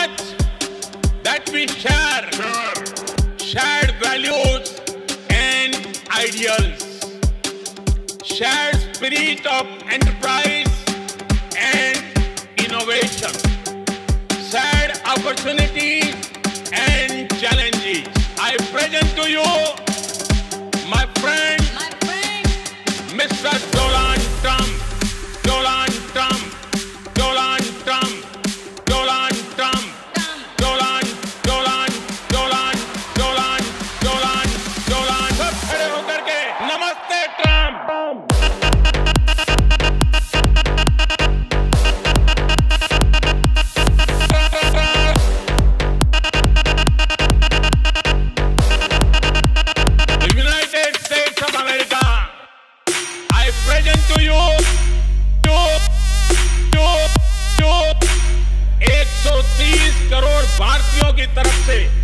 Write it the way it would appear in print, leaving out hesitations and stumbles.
much that we share shared values and ideals, shared spirit of enterprise and innovation, shared opportunities and challenges. I present to you my friend, Mr. Donald Trump. Donald Trump. Donald Trump. Donald Trump. Donald. Donald. Donald. Donald. Donald. Donald. सब खड़े होकर के नमस्ते Trump. The United States of America, I present to you 130 crore भारतीयों की तरफ से